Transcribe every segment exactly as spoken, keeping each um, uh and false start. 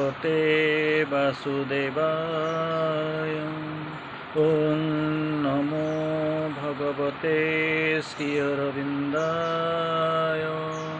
भगवते वासुदेवाय। ओम नमो भगवते श्री अरविंदाय।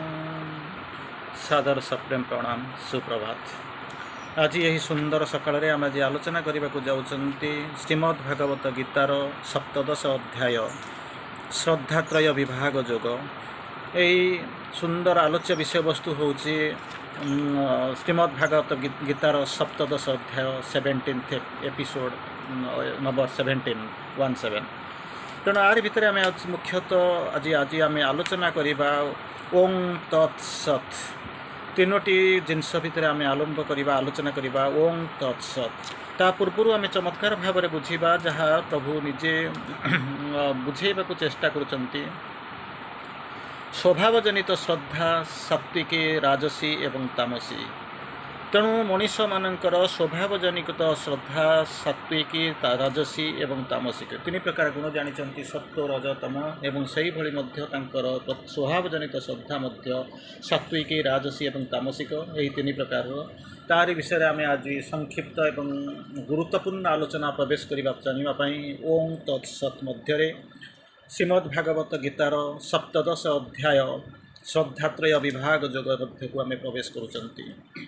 सादर सप्रेम प्रणाम, सुप्रभात। आज यही सुंदर सकाळ आम आज आलोचना करने को जाउछंती श्रीमद् भागवत गीतार सप्तदश अध्याय श्रद्धात्रय विभाग जोग। यही सुंदर आलोच्य विषय वस्तु हूँ श्रीमद् भागवत गीतार सप्तदश अध्याय seventeenth episode number seventeen one seven. तेणु आर भितर आम मुख्यतः आज आज आम आलोचना करवा ओं तत्सत् तीनोटी जिनस भितर आम आरंभ करवा आलोचना करवा ओं तत्सत्। ता पूर्व आम चमत्कार भाव में बुझा जहाँ प्रभु निजे बुझेबा को चेष्टा करुचंती। स्वभावजनित श्रद्धा सात्विकी राजसी एवं तामसी। तेणु मनीष मानकर स्वभावजनित श्रद्धा सात्विकी राजसी एवं तामसिक तीन प्रकार गुण जानी सत्व रज तम एवं से भली स्वभावजनित श्रद्धा मध्य सात्विकी राजसी एवं तामसिक यही तीन प्रकार तारी विषय आम आज संक्षिप्त एवं गुरुत्वपूर्ण आलोचना प्रवेश करने चाहिए। ओं तत्सत् मध्य श्रीमद्भागवत गीतार सप्तदश अध्याय श्रद्धात्रय विभाग जोग मध्य को आम प्रवेश करुचंती।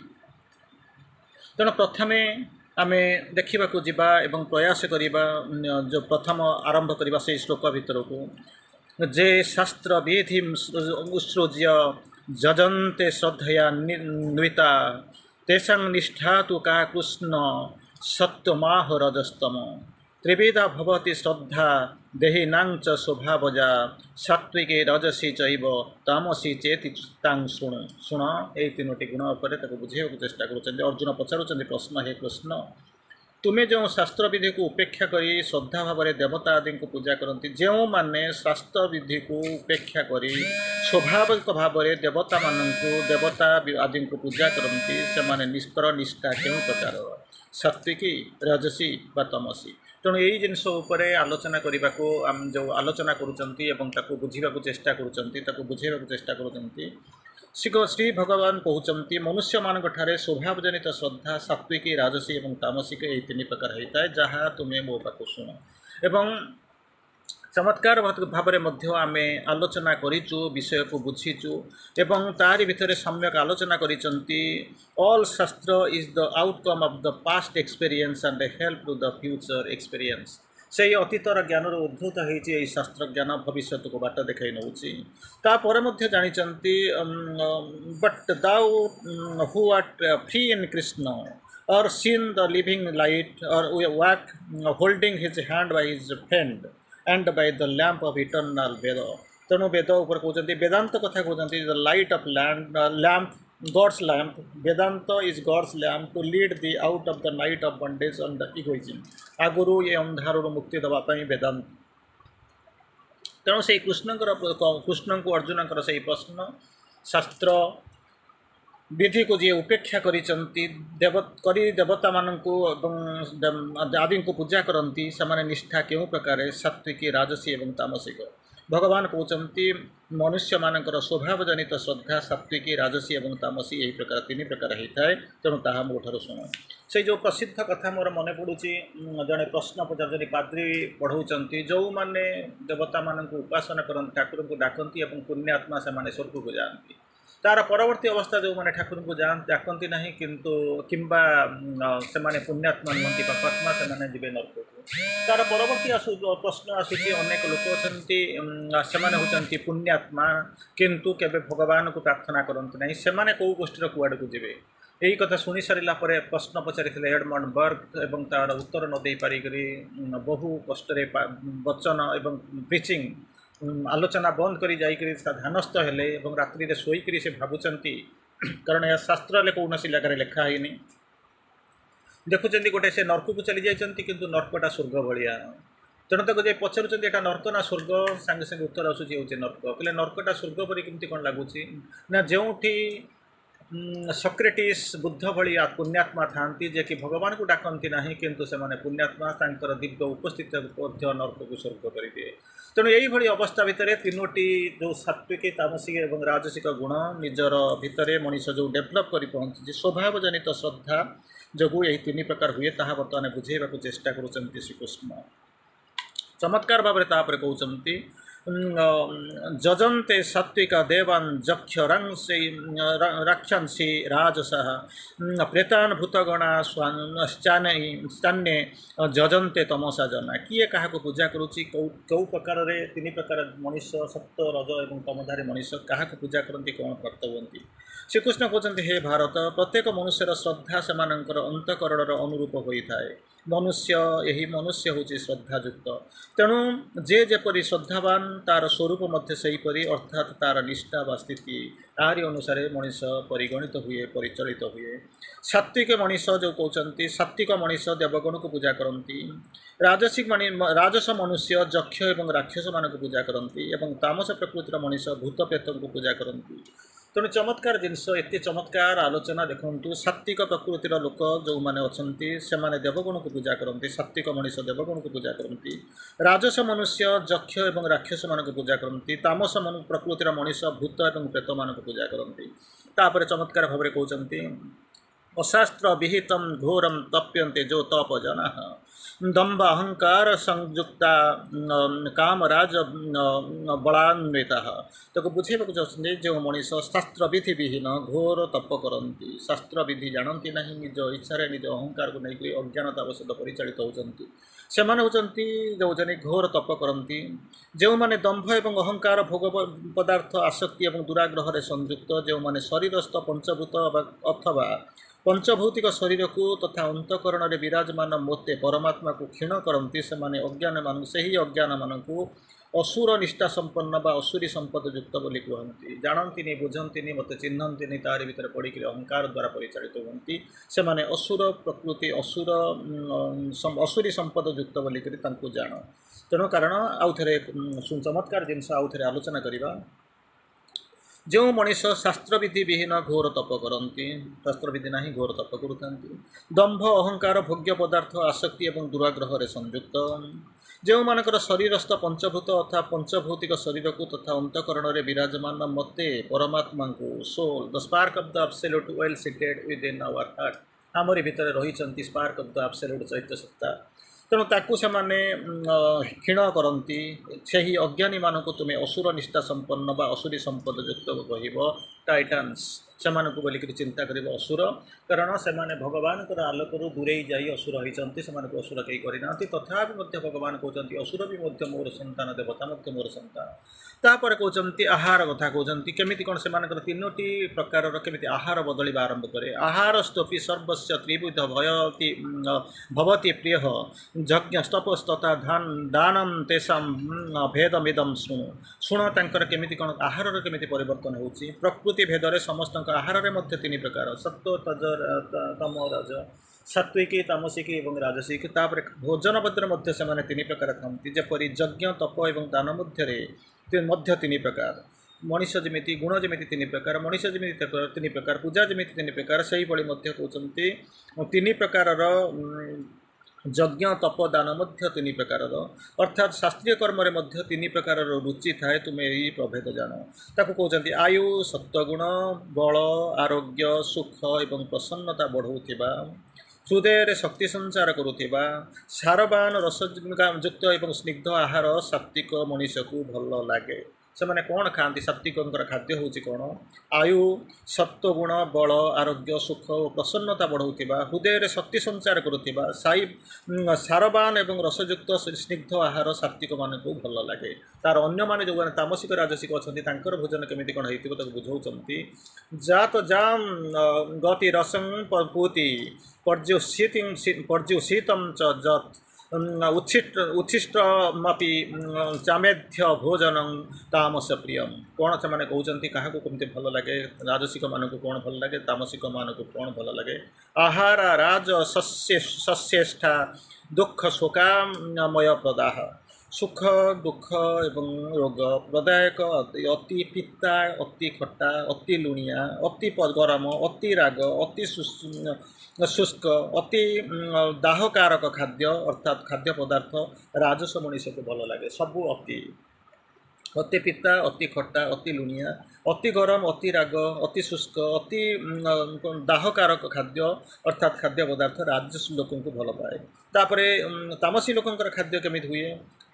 तेणु प्रथमे आम देखा जावा एवं प्रयास करवा जो प्रथम आरंभ करवा से श्लोक भितर को जे शास्त्र विधि उत्सृज्य जजन्ते श्रद्धया न्विता तेषां निष्ठा तो का कृष्ण सत्वमाह रजस्तम त्रिविधा भवति श्रद्धा देहिनां च स्वभावजा सात्विके रजसी चैव तामसी चेति तां शृणु। शुण ये तीनोटी गुण पर बुझेक चेष्टा कर। अर्जुन पचारुचंदी प्रश्न, हे कृष्ण तुम्हें जो शास्त्र विधि को उपेक्षा करी श्रद्धा भाव में देवता आदि को पूजा करती, जो माने शास्त्र विधि को उपेक्षा करी स्वाभाविक भाव में देवता मानू देवता आदि को पूजा करती से माने निष्कर निष्ठा क्यों प्रकार सात्विकी राजसी बा तमसी। तेणु यही जिनस उपर आलोचना करने को आम जो आलोचना करुँच बुझा चेष्टा करुँच बुझेबा चेष्टा करुँच। श्री भगवान कहते मनुष्य मान स्वभावजनित श्रद्धा सात्विकी राजसी एवं तामसिक यही तीन प्रकार होता है जहाँ तुम्हें मो पाक शुण। एवं चमत्कार भाव में आम आलोचना करूँ विषय को बुझीचु एवं तारी भितर सम्यक आलोचना करिसंती। All shastra is the outcome of the past experience and help to the future experience. से अतीतर ज्ञान उद्भूत होती शास्त्र ज्ञान भविष्य को बाट देखा नौपर जानी but thou who art free in Krishna or seen the living light or walk holding his hand by his friend and by the lamp of eternal Veda. तेणु वेद उपर कहते वेदांत कथा कहते the light of land lamp God's lamp Vedanta is God's lamp to lead thee out of the night of bondage on the egoism. आगुरु ये अंधार मुक्ति दवाई वेदांत। तेणु से कृष्ण कृष्ण को अर्जुन से प्रश्न शास्त्र विधि को जी उपेक्षा करिसंती देव करी देवता मानू आदि को पूजा करती से निष्ठा क्यों प्रकार सात्विकी राजसी एवं तामसिक। भगवान कहते मनुष्य मानकर स्वभावजनित श्रद्धा सात्विकी राजसी एवं तामसी यही प्रकार तीन प्रकार होता है। तेणु ताहा मोठार शुण। से जो प्रसिद्ध कथा मोर मन पड़ू जड़े प्रश्न पचार पाद्री पढ़ाऊँच जो मैंने देवता मानू उपासना करती ठाकुर को डाकती और पुण्यात्मा से स्वर्ग को जाती तार परवर्ती अवस्था जो मैंने ठाकुर को जान डाकती ना किंतु किंबा से पुण्यात्मा नुहति पापात्मा से जी नरक को तार परवर्ती आसु प्रश्न आसूँ अनेक लोक अच्छा से पुण्यात्मा किंतु केबे भगवान को प्रार्थना करते ना से कौ गोष्ठी कुआड़ को जी यही कथा शुणी सारा प्रश्न पचारि एडमंड बर्ग एवं तार उत्तर न दे पारिक बहु कष्ट वचन एवं प्रिचिंग आलोचना बंद करी जाइकरी ध्यानस्थ हेले एवं रात्रि रे सोईकरी से भावुचंती कारण यह शास्त्र कौन जगह लिखा है देखुं गोटे से नर्क को चली जाइए किंतु नर्कटा स्वर्ग भाया। तेणु तक जे पचारुंट यहाँ नर्क ना स्वर्ग सांगे सांगे उत्तर आसूँ हूँ नर्क कहले नर्कटा स्वर्ग पर कमी कौन लगुच ना जो ସକ୍ରେଟିସ୍ ବୁଦ୍ଧ ଭଳି ପୁଣ୍ୟାତ୍ମା ଥାଆନ୍ତି ଯେ କି ଭଗବାନଙ୍କୁ ଡାକନ୍ତି ନାହିଁ କିନ୍ତୁ ସେମାନେ ପୁଣ୍ୟାତ୍ମା ତାଙ୍କର ଦିବ୍ୟ ଉପସ୍ଥିତି ମଧ୍ୟ ନର୍କକୁ ସ୍ୱର୍ଗ କରିଦିଏ। ତେଣୁ ଏଇଭଳି ଅବସ୍ଥା ଭିତରେ ତିନୋଟି ଯେଉଁ ସାତ୍ଵିକ ତାମସିକ ଏବଂ ରାଜସିକ ଗୁଣ ନିଜର ଭିତରେ ମଣିଷ ଯେଉଁ ଡେଭଲପ୍ କରି ପହଞ୍ଚିଛି ସ୍ୱଭାବ ଜନିତ ଶ୍ରଦ୍ଧା ଯୋଗୁଁ ଏହି ତିନି ପ୍ରକାର ହୁଏ ତାହା ବର୍ତ୍ତମାନ ବୁଝେଇବାକୁ ଚେଷ୍ଟା କରୁଛନ୍ତି ଶ୍ରୀକୃଷ୍ଣ। ଚମତ୍କାର ଭାବରେ ତାପରେ କହୁଛନ୍ତି ଯଜନ୍ତେ ସାତ୍विक ଦେବାନ୍ ଯକ୍ଷ ରକ୍ଷଂସି ରାଜସଃ ପ୍ରେତାନ୍ ଭୂତଗଣା ସ୍ଥାନେ ଯଜନ୍ତେ ତମସା ଜନା। କିଏ କାହାକୁ ପୂଜା କରୁଛି, କେଉଁ କେଉଁ ପ୍ରକାରରେ ତିନି ପ୍ରକାର ମଣିଷ ସତ୍ୟ ରଜ ଏବଂ ତମଧାରୀ ମଣିଷ କାହାକୁ ପୂଜା କରନ୍ତି, କ'ଣ ପ୍ରାପ୍ତ ହୁଅନ୍ତି। ଶ୍ରୀକୃଷ୍ଣ କହୁଛନ୍ତି ହେ ଭାରତ, ପ୍ରତ୍ୟେକ ମନୁଷ୍ୟର ଶ୍ରଦ୍ଧା ସେମାନଙ୍କର ଅନ୍ତଃକରଣର ଅନୁରୂପ ହୋଇଥାଏ। ମନୁଷ୍ୟ ଏହି ମନୁଷ୍ୟ ହେଉଛି ଶ୍ରଦ୍ଧାଯୁକ୍ତ। ତେଣୁ ଯେ ଯେପରି ଶ୍ରଦ୍ଧାବାନ ତାର ସ୍ୱରୂପ ମଧ୍ୟ ସେହିପରି, ଅର୍ଥାତ୍ ତାର ନିଷ୍ଠା ବା ସ୍ଥିତି ତାହାରି ଅନୁସାରେ ମଣିଷ ପରିଗଣିତ ହୁଏ, ପରିଚାଳିତ ହୁଏ। ସାତ୍ଵିକ ମଣିଷ ଯେଉଁ କହୁଛନ୍ତି, ସାତ୍ଵିକ ମଣିଷ ଦେବଗଣକୁ ପୂଜା କରନ୍ତି। ରାଜସିକ ରାଜସ ମନୁଷ୍ୟ ଯକ୍ଷ ଏବଂ ରାକ୍ଷସମାନଙ୍କୁ ପୂଜା କରନ୍ତି ଏବଂ ତାମସ ପ୍ରକୃତିର ମଣିଷ ଭୂତ ପ୍ରେତଙ୍କୁ ପୂଜା କରନ୍ତି। ତେଣୁ ଚମତ୍କାର ଜିନିଷ, ଏତେ ଚମତ୍କାର ଆଲୋଚନା ଦେଖନ୍ତୁ। ସାତ୍ଵିକ ପ୍ରକୃତିର ଲୋକ ଯେଉଁମାନେ ଅଛନ୍ତି ସେମାନେ ଦେବଗଣକୁ ପୂଜା କରନ୍ତି, ସାତ୍ଵିକ ମଣିଷ ଦେବଗଣକୁ ପୂଜା କରନ୍ତି। ରାଜସ ମନୁଷ୍ୟ ଯକ୍ଷ ଏବଂ ରାକ୍ଷସମାନଙ୍କୁ ପୂଜା କରନ୍ତି। ତାମସ ପ୍ରକୃତିର ମଣିଷ ଭୂତ ଏବଂ ପ୍ରେତମାନଙ୍କୁ ପୂଜା କରନ୍ତି। ତାପରେ ଚମତ୍କାର ଭାବରେ କହୁଛନ୍ତି ଅଶାସ୍ତ୍ର ବିହିତಂ ଘୋରಂ ତପ୍ୟନ୍ତେ ଯୋ ତପ ଜନାଃ ଦମ୍ଭ ଅହଙ୍କାର ସଂଯୁକ୍ତା କାମରାଜ ବଳାନ୍ୱିତାଃ। ତାକୁ ବୁଝେଇବାକୁ ଚାହୁଁଛନ୍ତି ଯେଉଁ ମଣିଷ ଶାସ୍ତ୍ରବିଧି ବିହୀନ ଘୋର ତପ କରନ୍ତି, ଶାସ୍ତ୍ରବିଧି ଜାଣନ୍ତି ନାହିଁ, ନିଜ ଇଚ୍ଛାରେ ନିଜ ଅହଙ୍କାରକୁ ନେଇକରି ଅଜ୍ଞାନତା ବଶତ ପରିଚାଳିତ ହେଉଛନ୍ତି, ସେମାନେ ହେଉଛନ୍ତି ଯେଉଁମାନେ ଘୋର ତପ କରନ୍ତି। ଯେଉଁମାନେ ଦମ୍ଭ ଏବଂ ଅହଙ୍କାର ଭୋଗ ପଦାର୍ଥ ଆସକ୍ତି ଏବଂ ଦୁରାଗ୍ରହରେ ସଂଯୁକ୍ତ, ଯେଉଁମାନେ ଶରୀରସ୍ଥ ପଞ୍ଚଭୂତ ଅଥବା ପଞ୍ଚଭୌତିକ ଶରୀରକୁ ତଥା ଅନ୍ତଃକରଣରେ ବିରାଜମାନ ମୋତେ ପରମାତ୍ମାକୁ କ୍ଷୀଣ କରନ୍ତି, ସେମାନେ ଅଜ୍ଞାନମାନଙ୍କୁ ସେହି ଅଜ୍ଞାନମାନଙ୍କୁ ଅସୁର ନିଷ୍ଠା ସମ୍ପନ୍ନ ବା ଅସୁରୀ ସମ୍ପଦ ଯୁକ୍ତ ବୋଲି କୁହନ୍ତି। ଜାଣନ୍ତିନି, ବୁଝନ୍ତିନି, ମୋତେ ଚିହ୍ନନ୍ତିନି, ତାରି ଭିତରେ ପଡ଼ିକରି ଅହଙ୍କାର ଦ୍ୱାରା ପରିଚାଳିତ ହୁଅନ୍ତି। ସେମାନେ ଅସୁର ପ୍ରକୃତି ଅସୁର ଅସୁରୀ ସମ୍ପଦ ଯୁକ୍ତ ବୋଲିକରି ତାଙ୍କୁ ଜାଣ। ତେଣୁ କାରଣ ଆଉ ଥରେ ଚମତ୍କାର ଜିନିଷ ଆଉ ଥରେ ଆଲୋଚନା କରିବା। ଯେଉଁ ମଣିଷ ଶାସ୍ତ୍ରବିଧି ବିହୀନ ଘୋର ତପ କରନ୍ତି, ଶାସ୍ତ୍ରବିଧି ନାହିଁ ଘୋର ତପ କରୁଥାନ୍ତି। ଦମ୍ଭ ଅହଙ୍କାର ଭୋଗ୍ୟ ପଦାର୍ଥ ଆସକ୍ତି ଏବଂ ଦୁରାଗ୍ରହରେ ସଂଯୁକ୍ତ, ଯେଉଁମାନଙ୍କର ଶରୀରସ୍ଥ ପଞ୍ଚଭୂତ ଅର୍ଥାତ୍ ପଞ୍ଚଭୌତିକ ଶରୀରକୁ ତଥା ଅନ୍ତଃକରଣରେ ବିରାଜମାନ ମୋତେ ପରମାତ୍ମାଙ୍କୁ soul the spark of the absolute well seated within our heart, ଆମରି ଭିତରେ ରହିଛନ୍ତି ସ୍ପାର୍କ ଅଫ୍ ଦ ଆବସଲ୍ୟୁଟ୍ ଚୈତ୍ୟ ସତ୍ତା। ତେଣୁ ତାକୁ ସେମାନେ କ୍ଷୀଣ କରନ୍ତି। ସେହି ଅଜ୍ଞାନୀମାନଙ୍କୁ ତୁମେ ଅସୁର ନିଷ୍ଠା ସମ୍ପନ୍ନ ବା ଅସୁରୀ ସମ୍ପଦ ଯୁକ୍ତ କହିବ, ଟାଇଟାନ୍ସ ସେମାନଙ୍କୁ ବୋଲିକରି ଚିନ୍ତା କରିବ ଅସୁର। କାରଣ ସେମାନେ ଭଗବାନଙ୍କର ଆଲୋକରୁ ଦୂରେଇ ଯାଇ ଅସୁର ହୋଇଛନ୍ତି, ସେମାନଙ୍କୁ ଅସୁର କେହି କରିନାହାନ୍ତି। ତଥାପି ମଧ୍ୟ ଭଗବାନ କହୁଛନ୍ତି ଅସୁର ବି ମଧ୍ୟ ମୋର ସନ୍ତାନ, ଦେବତା ମଧ୍ୟ ମୋର ସନ୍ତାନ। ତାପରେ କହୁଛନ୍ତି ଆହାର କଥା କହୁଛନ୍ତି, କେମିତି କ'ଣ ସେମାନଙ୍କର ତିନୋଟି ପ୍ରକାରର କେମିତି ଆହାର ବଦଳିବା ଆରମ୍ଭ କରେ। ଆହାର ସ୍ତୋପି ସର୍ବସ୍ୟ ତ୍ରିବିଧ ଭୟତି ଭବତି ପ୍ରିୟ ଯଜ୍ଞ ସ୍ତପସ୍ତଥା ଦାନମ ତେଷାଂ ଭେଦମିଦଂ ଶୁଣୁ। ଶୁଣ ତାଙ୍କର କେମିତି କ'ଣ ଆହାରର କେମିତି ପରିବର୍ତ୍ତନ ହେଉଛି। ପ୍ରକୃତି ଭେଦରେ ସମସ୍ତଙ୍କ ଆହାରରେ ମଧ୍ୟ ତିନି ପ୍ରକାର, ସତ୍ଵ ତଜ ତମ ରଜ, ସାତ୍ଵିକୀ ତାମସିକୀ ଏବଂ ରାଜସିକୀ। ତାପରେ ଭୋଜନ ମଧ୍ୟରେ ମଧ୍ୟ ସେମାନେ ତିନି ପ୍ରକାର ଖାଆନ୍ତି, ଯେପରି ଯଜ୍ଞ ତପ ଏବଂ ଦାନ ମଧ୍ୟରେ ମଧ୍ୟ ତିନି ପ୍ରକାର। ମଣିଷ ଯେମିତି ଗୁଣ ଯେମିତି ତିନି ପ୍ରକାର, ମଣିଷ ଯେମିତି ତିନି ପ୍ରକାର, ପୂଜା ଯେମିତି ତିନି ପ୍ରକାର, ସେହିଭଳି ମଧ୍ୟ କହୁଛନ୍ତି ତିନି ପ୍ରକାରର ଯଜ୍ଞ ତପ ଦାନ ମଧ୍ୟ ତିନି ପ୍ରକାରର, ଅର୍ଥାତ୍ ଶାସ୍ତ୍ରୀୟ କର୍ମରେ ମଧ୍ୟ ତିନି ପ୍ରକାରର ରୁଚି ଥାଏ। ତୁମେ ଏହି ପ୍ରଭେଦ ଜାଣ। ତାକୁ କହୁଛନ୍ତି ଆୟୁ ସତ୍ୱଗୁଣ ବଳ ଆରୋଗ୍ୟ ସୁଖ ଏବଂ ପ୍ରସନ୍ନତା ବଢ଼ାଉଥିବା, ହୃଦୟରେ ଶକ୍ତି ସଞ୍ଚାର କରୁଥିବା, ସାରବାନ ରସଯୁକ୍ତ ଏବଂ ସ୍ନିଗ୍ଧ ଆହାର ସାତ୍ଵିକ ମଣିଷକୁ ଭଲ ଲାଗେ। ସେମାନେ କ'ଣ ଖାଆନ୍ତି? ସାତ୍ଵିକଙ୍କର ଖାଦ୍ୟ ହେଉଛି କ'ଣ? ଆୟୁ ସତ୍ୱଗୁଣ ବଳ ଆରୋଗ୍ୟ ସୁଖ ଓ ପ୍ରସନ୍ନତା ବଢ଼ାଉଥିବା, ହୃଦୟରେ ଶକ୍ତି ସଞ୍ଚାର କରୁଥିବା, ସାଇ ସାରବାନ ଏବଂ ରସଯୁକ୍ତ ସ୍ନିଗ୍ଧ ଆହାର ସାତ୍ଵିକମାନଙ୍କୁ ଭଲ ଲାଗେ। ତାର ଅନ୍ୟମାନେ ଯେଉଁମାନେ ତାମସିକ ରାଜସିକ ଅଛନ୍ତି ତାଙ୍କର ଭୋଜନ କେମିତି କ'ଣ ହେଇଥିବ ତାକୁ ବୁଝାଉଛନ୍ତି। ଜାତ ଜାମ୍ ଗତି ରସଂ ପୂତି ପର୍ଯ୍ୟୁଷିତ ପର୍ଯ୍ୟୁଷିତಂ ଚ ଯତ୍ ଉଚ୍ଛିଷ୍ଟ ଉଚ୍ଛିଷ୍ଟମପି ଚାମେଧ୍ୟ ଭୋଜନଂ ତାମସ ପ୍ରିୟମ। କ'ଣ ସେମାନେ କହୁଛନ୍ତି କାହାକୁ କେମିତି ଭଲ ଲାଗେ? ରାଜସିକମାନଙ୍କୁ କ'ଣ ଭଲ ଲାଗେ, ତାମସିକମାନଙ୍କୁ କ'ଣ ଭଲ ଲାଗେ? ଆହାର ରାଜ ଶସ୍ୟେଷ୍ଠା ଦୁଃଖ ଶୋକାମୟ ପ୍ରଦାହ। सुख दुख एवं रोग प्रदायक अति पिता अति खट्टा अति लुणिया अति गरम अति राग अति शुष्क अति दाहकारक खाद्य अर्थात खाद्य पदार्थ राजस मनीष को भल लगे सबू अति अति पिता अति खट्टा अति लुणिया अति गरम अति राग अति शुष्क अति दाहकारक खाद्य अर्थात खाद्य पदार्थ राजस लोक को भल पाए तापर तामसी लोकंकर खाद्य केमिति हुए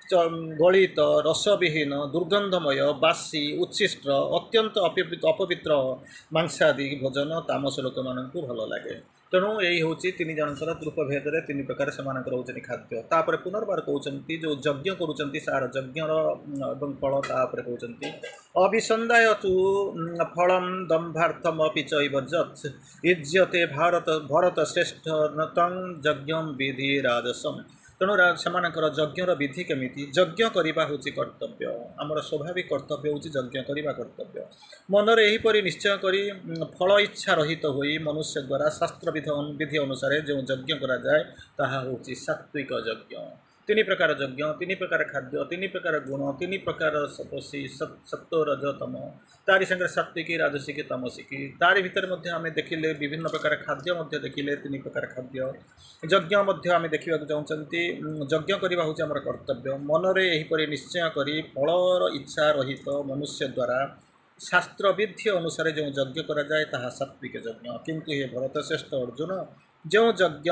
गलित रसविहीन दुर्गंधमय बासी उच्छिष्ट अत्यंत अपवित्र मांसादि भोजन तामस लोक मानक भल लगे तेणु यही हूँ तीन जनकर रूपभेद में तीन प्रकार से होती खाद्य तापर पुनर्बार कहते जो यज्ञ करुँच सार यज्ञर फल तापर कहते अभिसंदाय तु फलम दम्भार्थमपि चैव यत् युज्यते भारत भरत श्रेष्ठ तं यज्ञं विधि राजसम तेणु सेमानकर यज्ञर विधि केमिति यज्ञ करवा हूँ कर्तव्य आमर स्वाभाविक कर्तव्य हूँ यज्ञ करवा कर्तव्य मनरे एहीपरि निश्चय करी फल इच्छा रहित तो होई मनुष्य द्वारा शास्त्र विधि विधि अनुसार जो यज्ञ करा जाए ताहा हूँ सात्विक यज्ञ तीन प्रकार यज्ञ तीन प्रकार खाद्य तीन प्रकार गुण तीन प्रकार सपसी सत्व रज तम तारी संगे सात्विकी राजसिकी तमसिकी तारी भितर मध्य आमे देखिले विभिन्न प्रकार खाद्य मध्य देखिले तीन प्रकार खाद्य यज्ञ मध्य आमे देखिबा चाहूँगी यज्ञ करवा हूँ आमर कर्तव्य मनरे एहीपरि निश्चय करी फलर इच्छा रहित तो मनुष्य द्वारा शास्त्र विधि अनुसार जो यज्ञ करा जाए ताहा सात्विक यज्ञ किंतु हे भरत श्रेष्ठ अर्जुन जो यज्ञ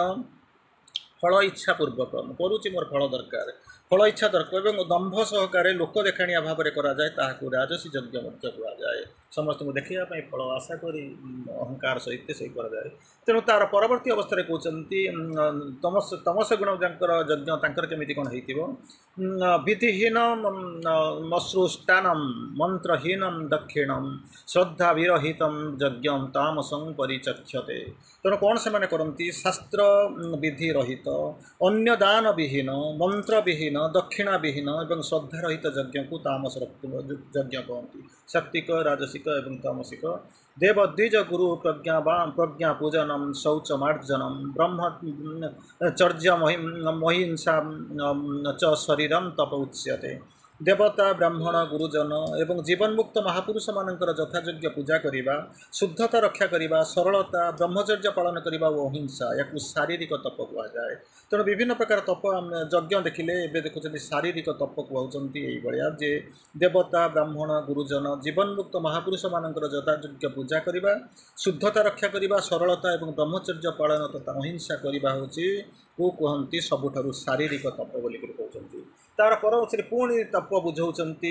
फल इच्छा पूर्वक करुच्ची मोर फल दरकार फल इच्छा दरकार और दंभ सहकार लोक देखाणिया भाव में कराए ताकू राजसी यज्ञ कहुए समस्त को देखापी फल आशा कर अहंकार सहित से कराए तेणु तार परवर्ती अवस्था कहते तमस तमस गुण यज्ञ केमी कौन हो विधिहीन मश्रुष्टानम मंत्रहीनम दक्षिणम श्रद्धा विरहित यज्ञ तामसं परिचक्षते तेणु कौन से करती शास्त्र विधि रहित अन्य दान विहीन मंत्र विहीन दक्षिणा विहीन एवं श्रद्धा रहित यज्ञ को तामस यज्ञ कहती सात्विक राजसिक एवं तामसिक देवद्विज गुरु प्रज्ञा प्रज्ञा पूजनम शौचमार्जनम ब्रह्मचर्य महिंसा च शरीरम तप उच्यते देवता ब्राह्मण गुरुजन एवं जीवनमुक्त महापुरुष मानकर यथायोग्य पूजा करने शुद्धता रक्षा करने सरलता ब्रह्मचर्य पालन करने और अहिंसा या शारीरिक तप कहुए तेणु विभिन्न प्रकार तप यज्ञ देखिले एवं देखुं शारीरिक तप कहते जे देवता ब्राह्मण गुरुजन जीवनमुक्त महापुरुष मानकर यथायोग्य पूजा करने शुद्धता रक्षा करने सरलता और ब्रह्मचर्य पालन तथा अहिंसा करने हूँ को कहती सबुठ शारीरिक तप बोली कहते तार परवर्ती पुणी तप बुझाऊँच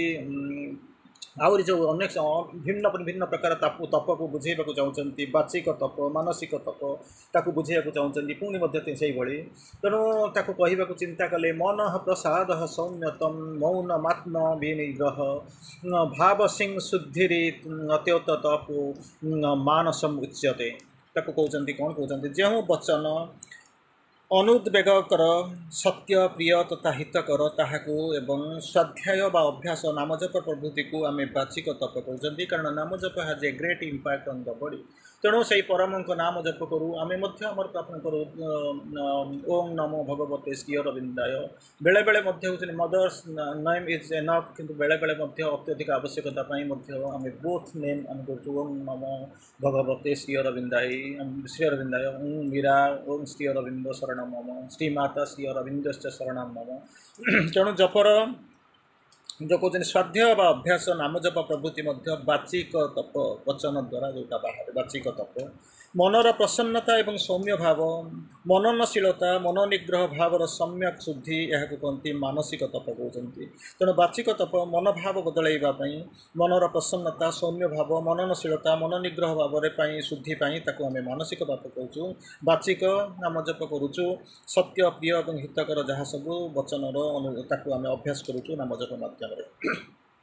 आउरी जो अनेक भिन्न भिन्न प्रकार तप तप को बुझेबा चाहते बाचिक तप मानसिक तप ताकू बुझेबा चाहते पुणी से भली तेणु ताकू कहवा चिंता कले मन प्रसाद सौम्यतम मौनमात्म विनिग्रह भाव सिंह शुद्धिरी अत्योत तप मानसम उच्यते ताकू कहते कौन कहते जो वचन अनुद्वेगकर सत्य प्रिय तथा हितकर ताहाकू एवं स्वाध्याय बा अभ्यास नामजप प्रभृति को आम बाचिक तप कहते कारण नामजप has a great impact on the body तेणु से परम नाम जप करूँ आम आमर प्रार्थना करूँ ओम नमो भगवते श्री अरविंदाय बेले बेले मदर्स नेम इज एनफ किंतु बेले बेले अत्यधिक आवश्यकता आम बोथ नेम आम करूँ ओम नमो भगवते श्री अरविंदाय श्री अरविंदाय ओम मीरा ओम श्री अरविंद शरण मम श्रीमाता श्री अरविंद शरण मम तेणु जपर जो कहते स्वाध्याय बा अभ्यास नामजप प्रभृति बाचिक तप वचन द्वारा जोटा बाहर बाचिक तप मनर प्रसन्नता एवं सौम्य भाव मननशीलता मनोनिग्रह भावर सम्यक शुद्धि यह कहते मानसिक तप कहते तेणु बाचिक तप मन भाव बदलैवाई मनर प्रसन्नता सौम्य भाव मननशीलता मनोनिग्रह भाव शुद्धि ताको आम मानसिक तप कहूँ बाचिक नाम जप करुचु सत्य प्रिय और हितकर जहाँ सब वचनर ताको आम अभ्यास करुचु नाम जप माध्यम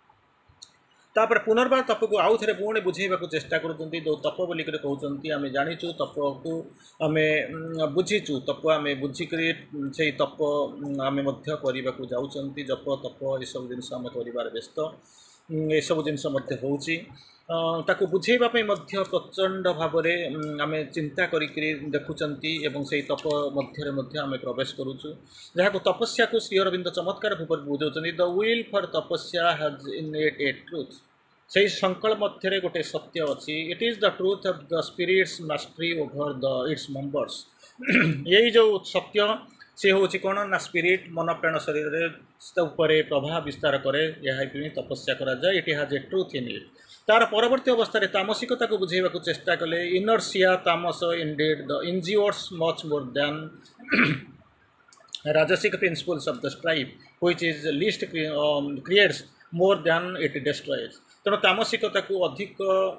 तापर पुनर्बार तप को आउ थे पुणी बुझेबा चेष्टा करुँच जो तप बोलिक कहते आम जाचु तप को आम बुझीचु तप आम बुझिक से तप आम करने को जाऊँ जप तप ये सब जिन कर व्यस्त ये सब जिन ताकू बुझेबा पई मध्य प्रचंड भाव में आम चिंता करी देखुंती एवं से तप मध्य मध्य आम प्रवेश करुचु जहाँ तपस्या को श्री अरविंद चमत्कार भाव बुझाऊँ the will for tapasya has in it a truth से संकल्प मध्य गोटे सत्य अच्छी it is the truth of the spirit's mastery over the its members यही जो सत्य सी हूँ कौन ना स्पिरिट मन प्राण शरीर उपरे प्रभाव विस्तार करे यह तपस्या करा जाए it has a truth in it तार परवर्ती अवस्था तामसिकता को बुझेबा चेष्टा कले inertia tamas indeed the injures much more than rajasic principles of the strife which is least creates more than it destroys तेणु तामसिकता को अधिक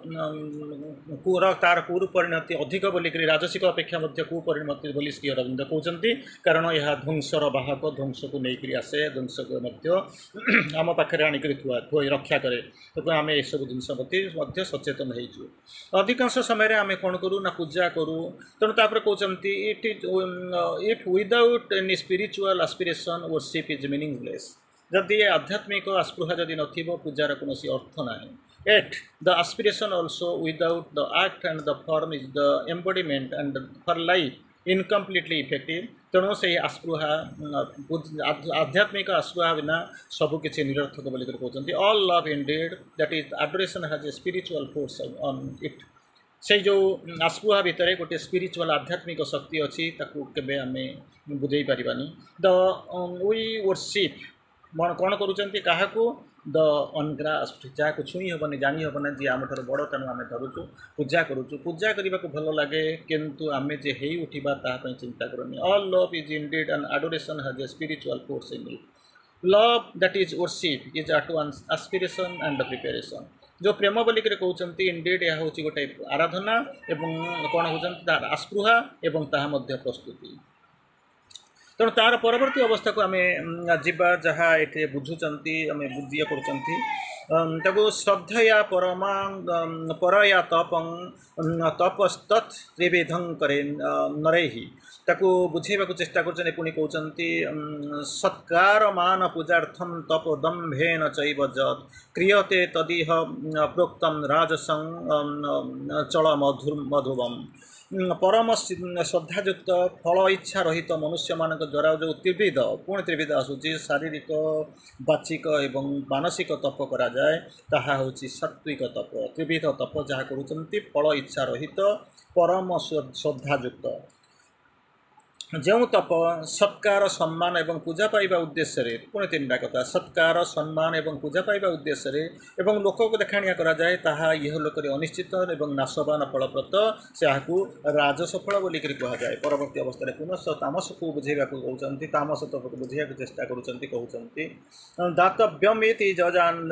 कुर तार कुरु परिणति अधिक बोलिक राजसिक अपेक्षा कुपरिणति बोली श्री अरविंद कहते कारण यह ध्वंसर बाहक ध्वंस को लेकर आसे ध्वंस को आम पाखे आणिक थुआ थोई रक्षा करे तो आम ये सब जिन प्रति सचेतन होइछु अधिकांश समय आम कौन करूँ ना पूजा करूँ तेणु तापर कहते it is if without any spiritual aspiration worship is meaningless जदि ये आध्यात्मिक आस्पृहा जदि नथिबो पूजार कौन अर्थ ना at the aspiration also without the act and the form is the embodiment and for life incompletely effective तेणु से आस्पृहा आध्यात्मिक आस्पृहा बिना सबकि निरर्थक बोल कहते all love indeed that is adoration has a spiritual force on it से जो आस्पृहा भितर गोटे स्पिरिचुअल आध्यात्मिक शक्ति अच्छी केबे आमे बुझे पारिबानी द वी वर्शिप मन कौन करुँच क्या द अनग्रास्ड जहाँ को छुई हेनी जानी हेना जी आम ठार बड़ तेणु आम धरुचु पूजा करुचु पूजा करने को भल लगे किंतु आमे जे हे उठा तापाई चिंता करनी all love is indeed and adoration has a spiritual force in it love that is worship is at one aspiration and preparation जो प्रेम बोलिक कहते इंडेड यह हूँ गोटे आराधना एवं कौन होती आस्पृहा एवं ताहा प्रस्तुति तेणु तार परवर्ती अवस्था को आम जीवा जहाँ ये बुझुंट आम बुझे कर श्रद्धया परमा परया तपं तपस्तत् त्रिविधं करे नरैहि ताकू बुझेबा चेष्टा कर पुणी कहते सत्कार मान पूजार्थम तपोदम्भेन चैव जत् क्रियते तदिह प्रोक्तम राजसं चल मधुर मधुवम परम श्रद्धायुक्त फल इच्छा रहित मनुष्य मान द्वारा जो त्रिविध पुणी त्रिविध आसूची शारीरिक बाचिक एवं मानसिक तप करा जाए ताहा होची सात्विक तप त्रिविध तप जहाँ करुँच फल इच्छा रहित परम श्रद्धायुक्त जो तप सत्कार सम्मान एवं पूजा पाइबा उद्देश्य रे पुणी तीन टा कथा सत्कार सम्मान एवं पूजा पाइबा उद्देश्य रे एवं लोक को देखाणिया करा जाए ताहा यह लोक अनिश्चित एवं नाशवान फलप्रत से राजस फल बोलिक कह जाए परवर्ती अवस्था पुनः तामस को बुझेगा कहते तामस तप को बुझे चेष्टा कहते दातव्यमेति जजान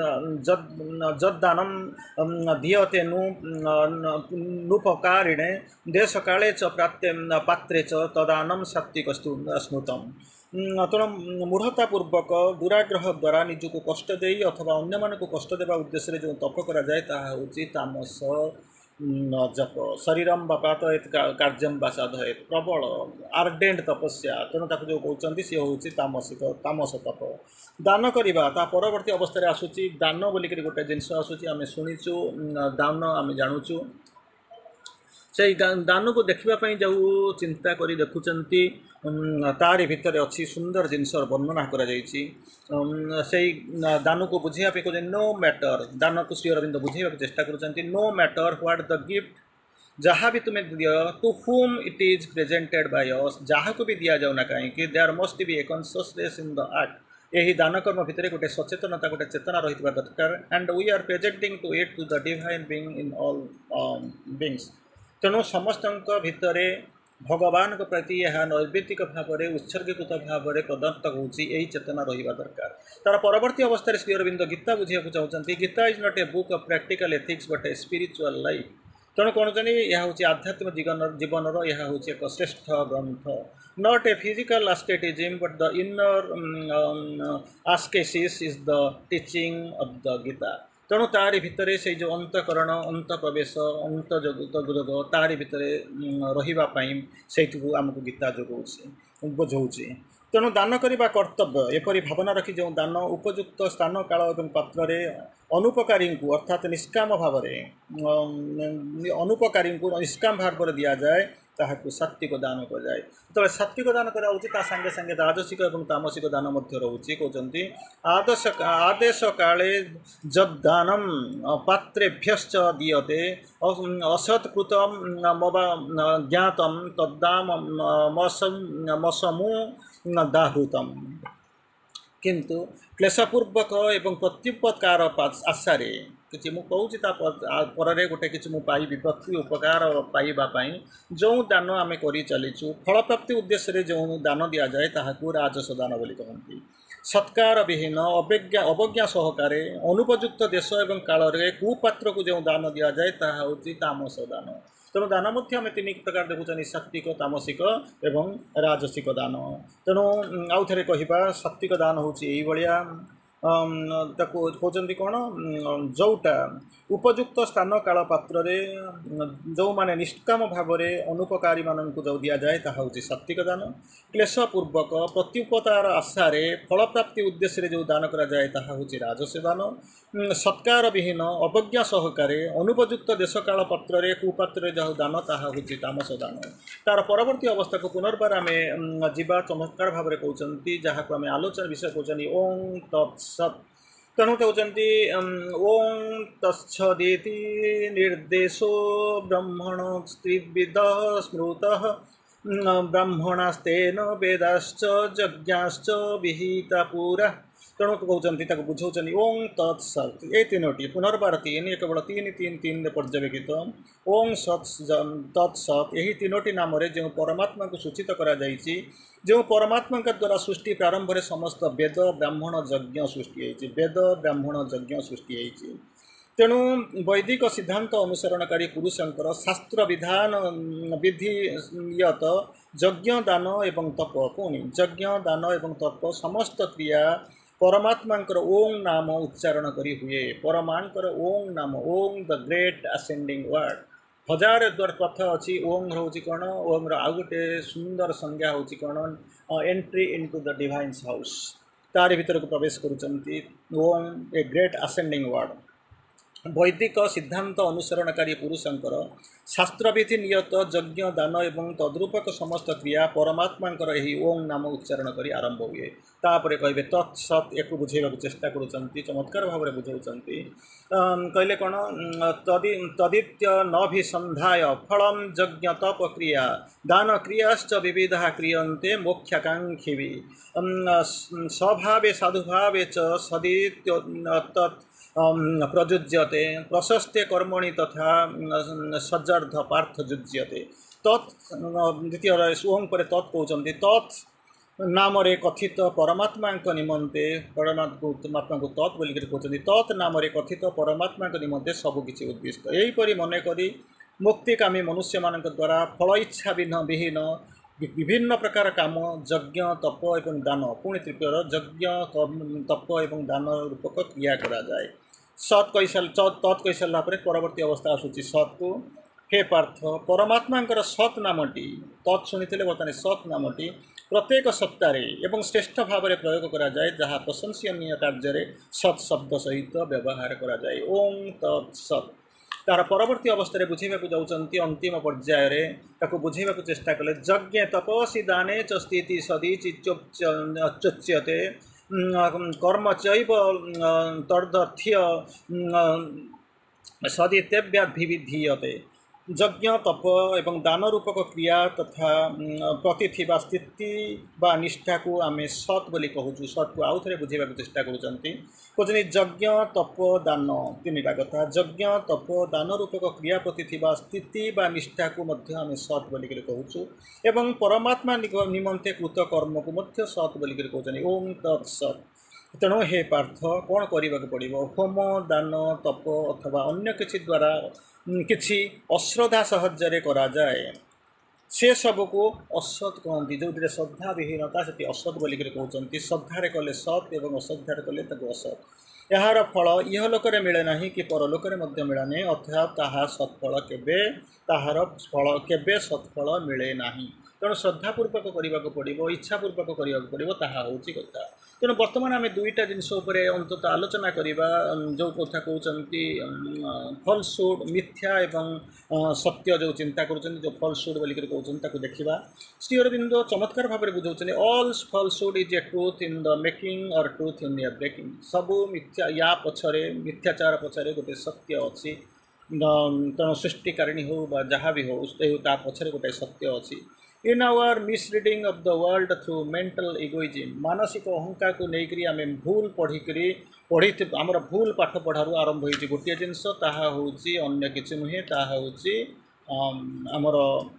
जदानम दीयते नु नुपकारिणे देश काले च प्रात्य पात्रे च तदानम सात्विक स्मृतम तेणु मूढ़तापूर्वक दुराग्रह द्वारा निजक कष्ट दे अथवा अन्य मान को कष्ट देवा उद्देश्य जो तप करा जाए ताहा होची तामस जप शरीरम बापात कार्यम बा साधयत प्रबल आर्डेंट तपस्या तेणु ताको जो कहते सी हूँ तामसिक तामस तप दान करवा ता परवर्ती अवस्था आसूची दान बोलिक गोटे जिनस आसूची आम शुणीचु दान आम जानुचु से दान को देखापी जो चिंता करी देखुंती तारि भितर अच्छी सुंदर जिनस वर्णना कर दान को बुझापी कहते नो मैटर दान को श्री अरविंद बुझेबा चेष्टा कर no matter what the gift जहाँ भी तुम्हें दियो to whom it is presented by us जहाँ को भी दिया जाऊना कहीं there must be a consciousness in the act यही दान कर्म भितर गोटे सचेतनता गोटे चेतना रही दरकार and we are presenting to it to the divine being in all beings तेणु समस्त भितर भगवान के प्रति यह नैर्वेदिक भाव में उत्सर्गीकृत भाव में प्रदत्त होची यही चेतना रहा दरकार तार परवर्ती अवस्था श्री अरविंद गीता बुझा चाहते Gita is not a book of practical ethics but a spiritual life तेणु कौन यह हूँ आध्यात्मिक जीवन जीवन यह हूँ एक श्रेष्ठ ग्रंथ not a physical asceticism but the inner askesis is the teaching of the Gita तेणु तारि भितर से जो अंतकरण अंत प्रवेश अंत जग तारि भितर रही से आमको गीता जोगाऊँ बुझाऊँ तेणु दान करने कर्तव्य एपरी भावना रखी जो दान उपयुक्त स्थान काल और पात्र अनुपकारी को अर्थात निष्काम भाव अनुपकारी को निष्काम भाव दि जाए ताकू सात्विक दान कर जाए तो सात्विक दान करा सागे सागे राजसिक और तामसिक दान रोचे कहते आदेश आदेश काले जदानम पात्रेभ्यश्च दीयते असत्कृत ज्ञातम तद्दाम मसमु दाहृतम किंतु क्लेशपूर्वक एवं प्रत्युपकार आशार कि मुझे पर गोटे कि पाइबी प्रति उपकार पाइबापी जो दान आम कर चलीचु फल प्राप्ति उद्देश्य जो दान दि जाए ताकू राजस दान बोली कहती सत्कार विहीन अवज्ञा अवज्ञा सहकार अनुपयुक्त देश एवं काल कुपात्र को जो दान दि जाए ताहा तामस दान तेणु दान आम तीन प्रकार देखुं सात्विक तामसिक एवं राजसिक दान तेणु आउ थे कह सात्विक दान हूँ कहते कौन जोटा उपयुक्त स्थान काल पात्र जो माने निष्काम भाव अनुपकारी मानक जो दि जाए ताहा हूँ सात्विक दान क्लेशपूर्वक प्रत्युपकार आशार फल प्राप्ति उद्देश्य जो दान करा जाए ताहा हूँ राजस दान सत्कार विहीन अवज्ञा सहकार अनुपयुक्त देश काल पात्र कुपात्र जो दान ताहा हूँ तामस दान तार परवर्ती अवस्था को पुनर्बार आम जीवा चमत्कार भाव में कहते जहाँ को आम आलोचना विषय कहते ओं तत्सत् तेणु कहते ओं तत्सदिति निर्देशो ब्रह्मण स्त्रीविद स्मृत ब्राह्मणास्तेन वेदाश्च यज्ञाश्च विहिता पूरा तेणु कहते बुझाऊँ ओं तत्सत् ये तीनोटी पुनर्बार तीन ये केवल तीन तीन तीन पर्यवेक्षित ओं सत् तत्सत् यही तीनोटी नाम जो परमात्मा को सूचित करा जाइछि जो परमात्मा द्वारा सृष्टि प्रारंभ में समस्त वेद ब्राह्मण यज्ञ सृष्टि होती वेद ब्राह्मण यज्ञ सृष्टि होती तेणु वैदिक सिद्धांत अनुसरणकारी पुरुषंकर शास्त्र विधान विधियत यज्ञ दान एवं तप पुणी यज्ञ दान एवं तप समस्त क्रिया परमात्मांकर ओं नाम उच्चारण करी हुए परमांकर ओं नाम Om the great ascending word हजार द्वार पथ अच्छी ओं हूँ कौन ओं आउ गोटे सुंदर संज्ञा हूँ कौन entry into the divine's house तारि भीतर को प्रवेश करुचंती Om a great ascending word वैदिक सिद्धांत अनुसरणकारी पुरुषंकर शास्त्रविधि नियत यज्ञ दान एवं तद्रूपक समस्त क्रिया परमात्मांकर यही ओं नाम उच्चारण करी आरंभ हुए तापर कहे तत्सत एक बुझेगा चेष्टा करुँच चमत्कार भाव में बुझाऊँ कहले कौन तदि तदित्य नभिसंधाय फलम यज्ञ तप क्रिया दान क्रियाश्च विविधा क्रियन्ते मोक्षाकांक्षी स्वभावे साधुभावे च सदित्य तत् प्रयुज्यते प्रशस्ते कर्मणि तथा सज्जार्थ पार्थ युज्यते तत् द्वितीय ओं पर तत् कहते तत् नाम कथित परमात्मा निमंते परमात्मा को तत् बोलिक कहते तत् नाम कथित परमात्मा निमंते सबकि उद्दिष्ट यहीपरि मनकरी मुक्तिकामी मनुष्य मान द्वारा फल इच्छा विहीन विभिन्न प्रकार काम यज्ञ तप एवं दान पुणी तृतीय यज्ञ तप एवं दान रूपक क्रिया करा जाए सत् कही सार तत् कही सारा परवर्ती अवस्था आसूँ सत् को हे पार्थ परमात्मा सत् नामटी तत् शुणी बर्तमान सत् नामटी प्रत्येक सत्तार एवं श्रेष्ठ भाव में प्रयोग करा जाए जहाँ प्रशंसनीय कार्य सत् शब्द सहित व्यवहार करा जाए ओं तत्सत् तार परवर्ती अवस्था बुझेबा जाऊँच अंतिम पर्यायर ताको बुझेबा चेष्टा कले यज्ञ तपसी दाने च स्थिति सदी चिच्योच्यते कर्म चैव तदर्थ्य सदितेव्याभिधीयते यज्ञ तप एवं दान रूपक क्रिया तथा प्रति स्थिति बा निष्ठा को आम सत् बोली कहूँ सत् को आउ थे बुझेबा चेष्टा करुँच कहते यज्ञ तप दान तीनटा कथा यज्ञ तप दान रूपक क्रिया प्रति स्थिति बा निष्ठा को आम सत् बोलिक कहूँ एवं परमात्मा निमंते कृत कर्म को सत् बोलिक कहते ओं तत्सत् तेणु हे पार्थ कौन करने को पड़ो होम दान तप अथवा अन्य किसी द्वारा किसी अश्रद्धा सहजरे करा जाए से सबको असत् कहती जो श्रद्धा विहीनता से असत् बोलिक कहते श्रद्धार कले सत् और अश्रद्धार कले असत् यार फल इह लोकरे मिले ना कि परलोकरे मिले ना अर्थात ताहा सत्फल केबे ताहार फल केबे सत्फल मिले ना तेणु श्रद्धापूर्वक करने को पड़ो इच्छापूर्वक करने को पड़ो ताहा होची कथा तेणु बर्तमान आम दुईटा जिनस अंतत आलोचना करवा जो कथा कहते फलसुड मिथ्या एवं सत्य जो चिंता कर जो फलसुड बोलिक कहते देखा श्री अरविंद चमत्कार भाव में बुझाऊँ all falsehood is a truth in the making or truth in the breaking सबू मिथ्या या पछरे मिथ्याचार पछरे गोटे सत्य अच्छी तेणु सृष्टिकारिणी हो जहाँ भी हो ता पछरे गोटे सत्य अच्छी in our misreading of the world through mental egoism मानसिक अहंकार को लेकर आम भूल पढ़िक पढ़ी आमर भूल पाठ पढ़ारू आरंभ हो गोटे जिनस ताहा होची अन्य किसी नुहे ताहा होची आमर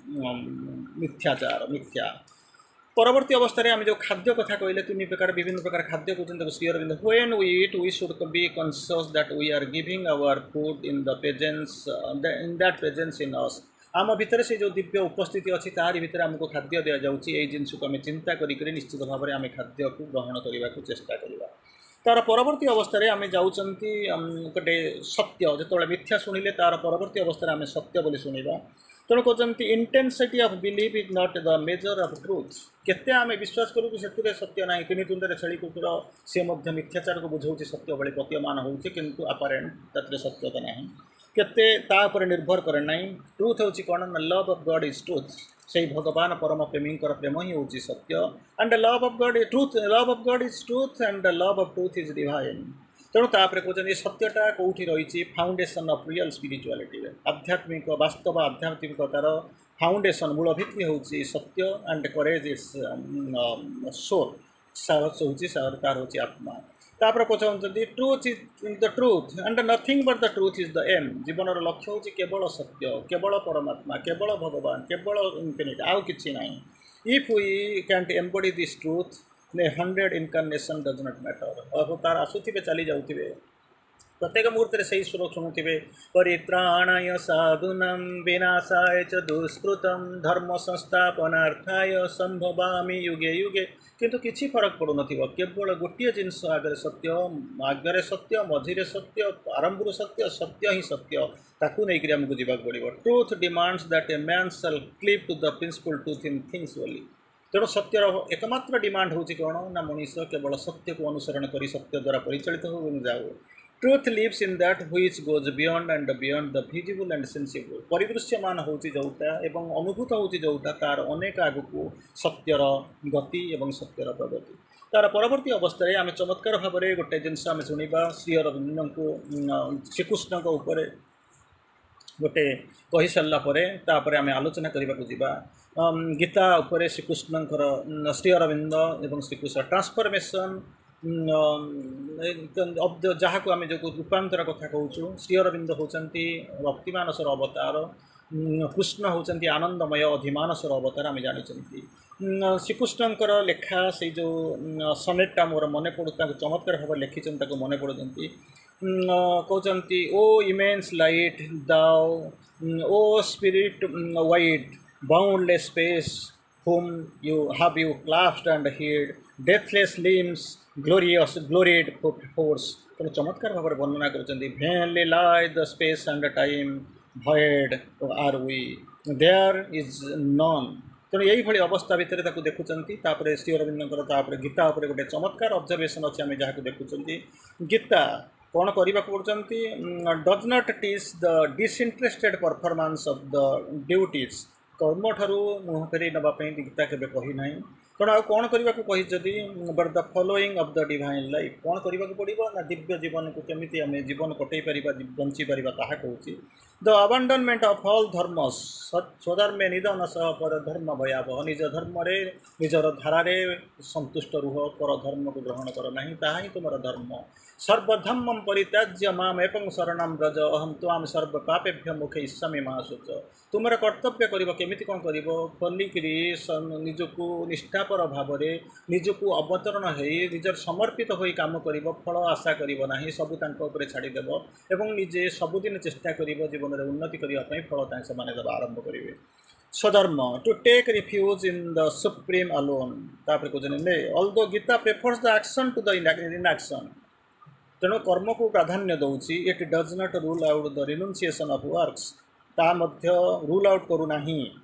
मिथ्याचार मिथ्या परवर्ती अवस्था आम जो खाद्य कथा कहले तीन प्रकार विभिन्न प्रकार खाद्य कहते Shri Aurobindo when we eat we should be conscious that we are giving our food in the presence in that presence in us आम भितर से जो दिव्य उपस्थिति अच्छी तारि भितर आमको खाद्य दि जाऊँगी यही जिनस को आम चिंता करी निश्चित भाव में आम खाद्य को ग्रहण करने को चेष्टा करवा तार परवर्ती अवस्था आम जाऊँगी गोटे सत्य जो मिथ्या शुणिले तार परवर्ती अवस्था आम सत्य बोली शुणा तेणु कहते intensity of believe is not the measure of truth केते आम विश्वास करूँ से सत्य ना तीन तुंडे छेली कुकुर सी मिथ्याचार को बुझाऊँ सत्य भाई प्रतीयमान होचे किंतु अपारेंट तथ्य सत्यता ना केते तापर निर्भर करे ना ट्रूथ होची कौन ना love of God is truth से भगवान परम प्रेमी प्रेम ही होची सत्य and love of God truth love of God is truth and love of truth is divine तेणु तापर कहते सत्यटा कौटी रही फाउंडेशन ऑफ रियल स्पिरिचुअलिटी आध्यात्मिक वास्तव आध्यात्मिकतार फाउंडेशन मूल भित्ति होची सत्य एंड करेज इज सोल साहस होची तार होची आत्मा तापर पचाते truth is the truth and nothing but the truth is the aim जीवन लक्ष्य होची केवल सत्य केवल परमात्मा केवल भगवान केवल इनफिनिट आउ किछि नाही if we can't embody this truth ने hundred incarnation does not matter और तार आसुवे चली जाऊे प्रत्येक मुहूर्त से स्वर शुणुवे परित्राणाय साधूनां विनाशाय च दुष्कृतं धर्म संस्थापनार्थाय संभवामि युगे युगे किंतु किसी फरक पड़ू न केवल गोटे जिनस आगे सत्य आगे सत्य मझिरे सत्य आरंभ सत्य सत्य ही सत्य ताकू नहीं आमको जावाक पड़ो truth demands that a man shall cleave to the principle truth in things बोली तेणु सत्यर एकमात्र डिमांड होची कौन ना मनीष केवल सत्य को अनुसरण कर सत्य द्वारा परिचालित हो जाओ truth lives in that which goes beyond and beyond the visible and sensible परिदृश्यमान होची जोटा एवं अनुभूत होची जोटा तार अनेक आगू सत्यर गति एवं सत्यर प्रगति तार परवर्ती अवस्था आम चमत्कार भाव में गोटे जिनस आम शुणा श्री अरविंद को श्रीकृष्ण उपर गोटे कही सारापर आम आलोचना करने को जीवा गीता उपर श्रीकृष्णकर श्री अरविंद एवं श्रीकृष्ण ट्रांसफॉर्मेशन जहाँ को आम जो रूपांतर कथा कहूँ श्री अरविंद होती भक्तिमानसर अवतार कृष्ण होती आनंदमय अधिमानसर अवतार आम जानी श्रीकृष्णकर लेखा से जो सनेटा मोर मन पड़ू चमत्कार भाव लिखी मन पड़ती कहते O immense light thou O spirit wide boundless space whom you have you clasped and hid deathless limbs glorious gloried force तो चमत्कार भाव वर्णना करछन्ती vainly lie the space and time void are we there is none तेणु यही भाई अवस्था भितर देखुंट तापर श्री अरविंदर तापर गीता उपर गोटे चमत्कार ऑब्जर्वेशन अच्छे आम जहाँ देखुं गीता कौन करने पड़ती does not teach the disinterested performance of the duties कर्म ठारू मुह फेर नापी गीता के कही ना तेणु आउ कौन करने को कही but the following of the divine life कौन करने को पड़ो ना दिव्य जीवन को केमी आम जीवन कटई पार बंची पार ताहा कहूँ द अबांडनमेंट ऑफ ऑल धर्म स्वधर्मे निधन सह पर धर्म भयावह निज धर्म निजर धारे संतुष्ट रुह पर धर्म को ग्रहण कर ना ताहा ही तुम धर्म सर्वधर्म परित्याज्य माम एवं शरणं व्रज अहम ताम सर्व पापेभ्य मुखे इच्छामि महाशोच तुमर कर्तव्य कर केमिति कौन कर खोलिकी निजको निष्ठापर भाव में निजको अवतरण हो निजर समर्पित हो काम कर फल आशा करना सबूत छाड़देव एवं निजे सबुदिन चेष्टा कर जीवन में उन्नति करने फल से देवा आरंभ करेंगे स्वधर्म to take refuge in the supreme alone तापर कहते although Gita prefers the action to the inaction तेणु कर्म को प्राधान्य दूसरी it does not rule out the renunciation of works ता मध्य रूल आउट करूना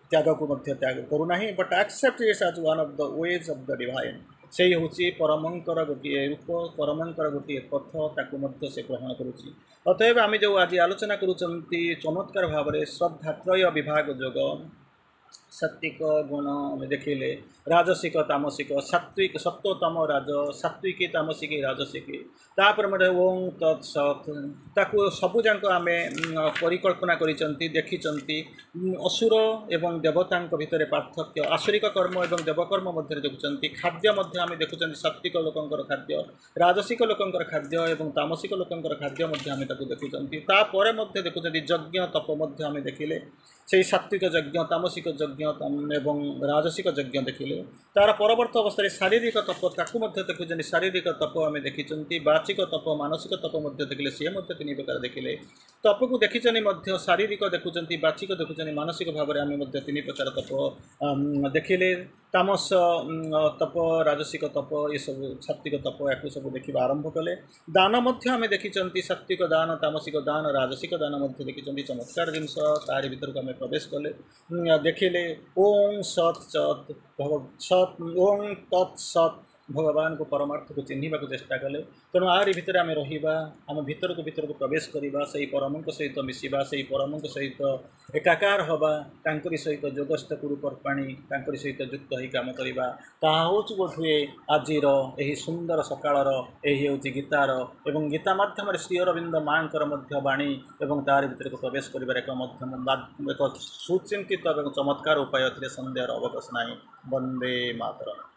त्याग को मध्य त्याग करूना but accept its as one of the ways of the divine से हूँ परमंकर गोटे रूप परमंकर गोटे पथ ताकू मध्य से ग्रहण करुच्ची अतएव आम जो आज आलोचना करुँच चमत्कार भाव में श्रद्धात्रय विभाग जोग सात्विक गुण आम देखिले राजसिक तामसिक सात्विक सत्वतम राज सात्विकी तामसिकी राजसिकी तापर मध्य ओं तत्सत ताकू सबुजाक आम परिकल्पना करिसंती देखिचंती असुर एवं देवता भितर पार्थक्य आसुरिक कर्म एवं देवकर्म मध्य देखुंत खाद्य मध्य आम देखुं सात्विक लोकंकर खाद्य राजसिक लोकंकर खाद्य एवं तामसिक लोकंकर खाद्य मध्य आम देखुंत तापर मध्य देखुं यज्ञ तप मध्य आम देखिले से सात्विक यज्ञ तामसिक यज्ञ एवं राजसिक यज्ञ देखिले तार परवर्त अवस्था शारीरिक तप ताकू देखुं शारीरिक तप आम देखी बाचिक तप मानसिक तप देखिले सी तीन प्रकार देखिले तप को देखी शारीरिक देखुं बाचिक देखुं मानसिक भाव में आम तीन प्रकार तप देखिले तामस तप राजसिक तप ये सब सात्विक तप या सब देखा आरंभ कले दान आम देखी सात्विक दान तामसिक दान राजसिक दान देखी चमत्कार जिनस तारि भीतर को आम प्रवेश कले देखिले ओं सत् सत् भग सत् ओं तत् सत् भगवान को परमार्थ को चिन्हवा को चेष्टा कले तेणु आरि भितर आम रहिबा आम भीतर को भीतर को प्रवेश करवा से परम सहित मिसिबा से परम सहित एकाकार हवा तांकरी सहित जोगस्थ कुरूपर्पाणी तांकरी सहित युक्त ही काम करवा ताहा होची बोधुए आजिर एही सुंदर सकाळर एही होची गीतार एवं गीता माध्यम श्री अरविंद मांकर मध्य वाणी एवं तारि भितर को प्रवेश करिबार एक मध्यम एक सुचिंतित एवं चमत्कार उपाय सन्देहर अवकाश नहीं। वंदे मातरम।